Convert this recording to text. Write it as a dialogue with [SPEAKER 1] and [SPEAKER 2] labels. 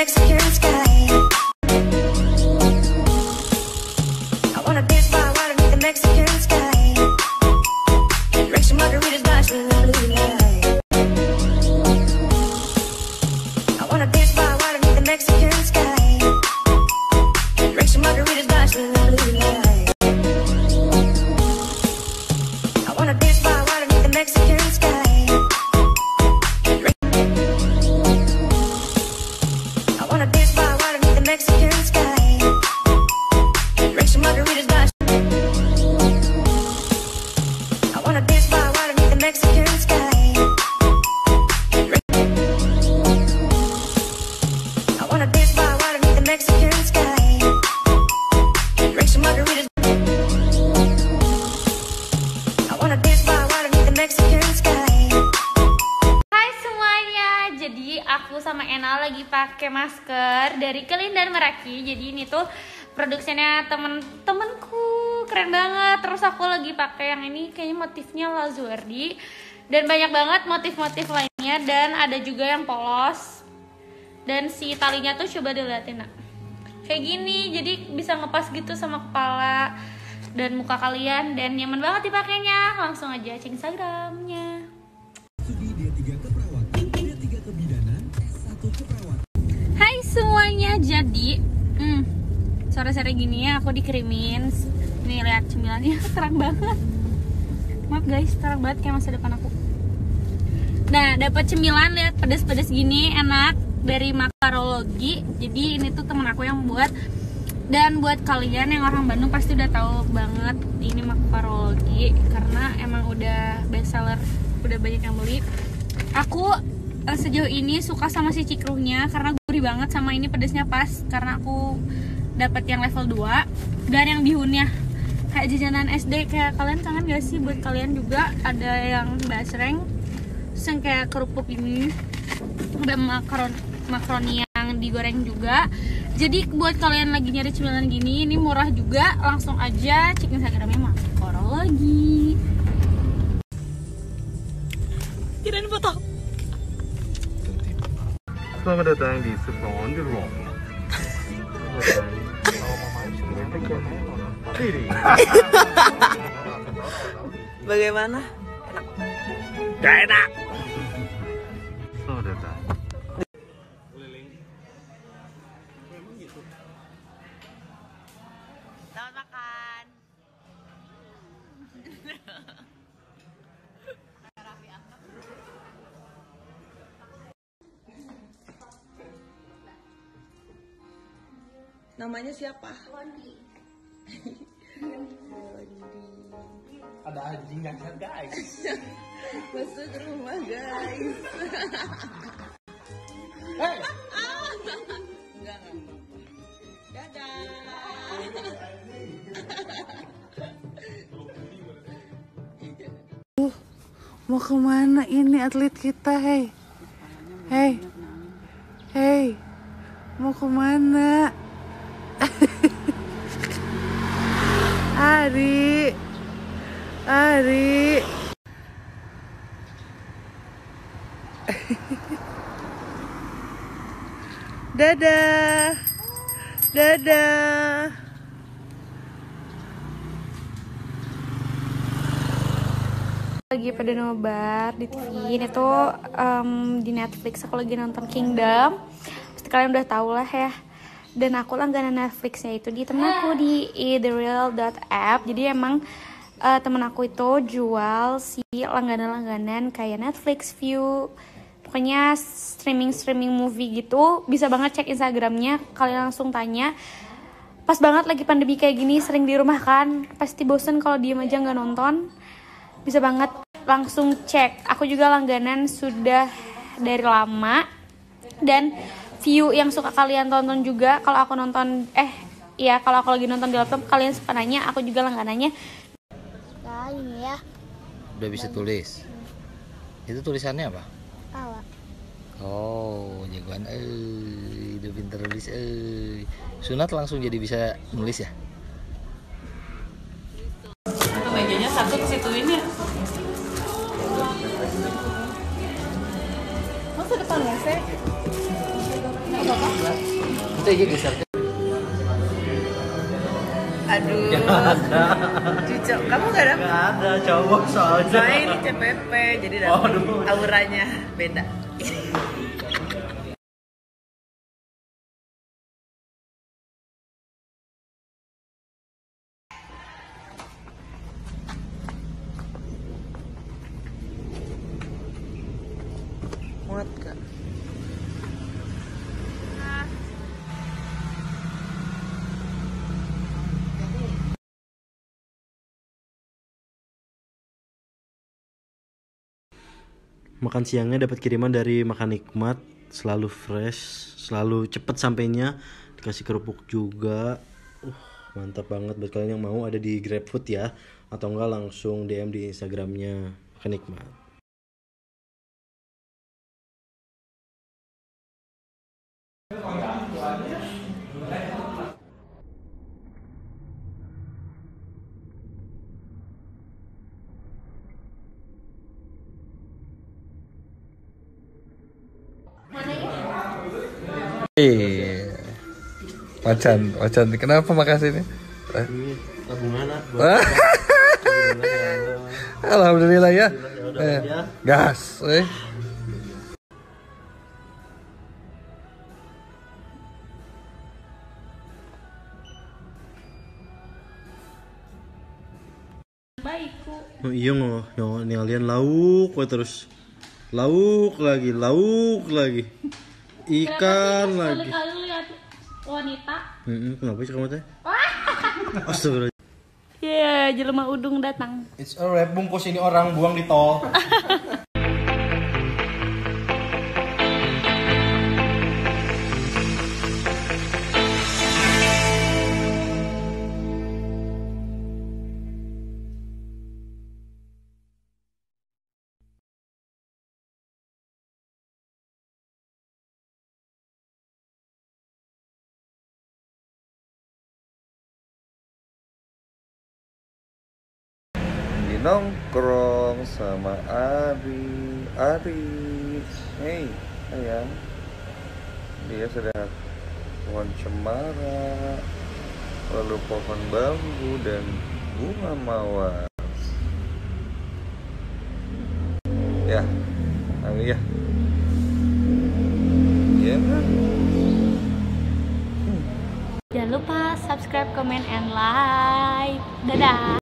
[SPEAKER 1] Mexican sky. I wanna dance by water beneath the Mexican sky. Drink some margaritas by the blue light. I wanna dance by water beneath the Mexican sky. Drink some margaritas by the blue light. I wanna dance by water beneath the Mexican sky. I wanna dance by water beneath the Mexican sky. Drink some margaritas by. I wanna dance by water beneath the Mexican sky. I wanna dance by water beneath the Mexican sky. Drink some margaritas. I wanna dance by water beneath the Mexican sky.
[SPEAKER 2] Hai semuanya, jadi aku sama Ena lagi pakai masker dari Kelin dan Meraki. Jadi ini tuh produksinya temen-temenku, keren banget. Terus aku lagi pakai yang ini, kayaknya motifnya Lazuardi dan banyak banget motif-motif lainnya, dan ada juga yang polos. Dan si talinya tuh coba dilihatin, nak, kayak gini, jadi bisa ngepas gitu sama kepala dan muka kalian, dan nyaman banget dipakainya. Langsung aja cek Instagramnya. Hai semuanya, jadi sore-sore gini ya aku dikirimin. Nih lihat cemilannya terang banget. Maaf guys, terang banget kayak masa depan aku. Nah, dapat cemilan, lihat pedes-pedes gini, enak, dari Makarologi. Jadi ini tuh temen aku yang buat. Dan buat kalian yang orang Bandung pasti udah tahu banget ini Makarologi karena emang udah best seller, udah banyak yang beli. Aku sejauh ini suka sama si cikruhnya karena gurih banget, sama ini pedesnya pas karena aku dapat yang level 2. Dan yang bihunnya kayak jajanan SD, kayak kalian kangen gak sih? Buat kalian juga ada yang basreng, terus yang kayak kerupuk ini, ada makaroni yang digoreng juga. Jadi buat kalian lagi nyari cemilan gini, ini murah juga, langsung aja cek Instagramnya Makarologi. Kirain foto.
[SPEAKER 3] Selamat datang di Sepong on the Rock.
[SPEAKER 4] Bagaimana?
[SPEAKER 3] Gak enak. Selamat datang.
[SPEAKER 4] Selamat makan. Namanya siapa? Wondi.
[SPEAKER 3] Ada anjing nggak guys?
[SPEAKER 4] Masuk rumah guys.
[SPEAKER 3] Hey.
[SPEAKER 4] Enggak. Dadah.
[SPEAKER 5] Mau kemana ini atlet kita? Hei, mau kemana? Ari. Dadah.
[SPEAKER 2] Lagi pada nobar di TV ini tuh di Netflix. Aku lagi nonton Kingdom, pasti kalian udah tau lah ya. Dan aku langganan Netflixnya itu di temen aku di thereal.app. Jadi emang temen aku itu jual si langganan kayak Netflix View, pokoknya streaming movie gitu. Bisa banget cek Instagramnya, kalian langsung tanya. Pas banget lagi pandemi kayak gini, sering di rumah kan, pasti bosen kalau diem aja nggak nonton. Bisa banget langsung cek. Aku juga langganan sudah dari lama. Dan View yang suka kalian tonton juga, kalau aku nonton kalau aku lagi nonton di laptop, kalian suka nanya, aku juga langganannya.
[SPEAKER 6] Nah ini ya.
[SPEAKER 7] Udah bisa tulis. Itu tulisannya apa?
[SPEAKER 6] Awak.
[SPEAKER 7] Oh, jagoan. Udah pinter nulis. Sunat langsung jadi bisa nulis ya?
[SPEAKER 5] Mejanya satu ke situ ini. Masa depan WC?
[SPEAKER 7] Itu aja geser.
[SPEAKER 4] Aduh. Cucok, kamu gak ada?
[SPEAKER 3] Nggak ada cowok soalnya.
[SPEAKER 4] Saya ini CPP, jadi auranya beda. Muat gak?
[SPEAKER 8] Makan siangnya dapat kiriman dari Makan Nikmat, selalu fresh, selalu cepet sampainya, dikasih kerupuk juga. Mantap banget. Buat kalian yang mau ada di GrabFood ya, atau enggak langsung DM di Instagramnya Makan Nikmat.
[SPEAKER 9] Macan. Kenapa makasih ini?
[SPEAKER 8] Ini tabungan
[SPEAKER 9] Alhamdulillah ya.
[SPEAKER 8] ya.
[SPEAKER 9] Gas.
[SPEAKER 2] Baikku.
[SPEAKER 8] Oh, iya nih kalian lauk terus. Lauk lagi. Ikan lagi.
[SPEAKER 2] Sekali lihat wanita.
[SPEAKER 8] Kenapa sih kamu teh? Astagfirullah.
[SPEAKER 2] Iya, jelema udung datang.
[SPEAKER 8] It's a wrap, bungkus ini orang buang di tol.
[SPEAKER 9] Nongkrong sama Ari. Hey sayang, dia sedang pohon cemara, lalu pohon bambu dan bunga mawar. Ya, Ari ya. Iya kan?
[SPEAKER 2] Jangan lupa subscribe, comment, and like. Dadah.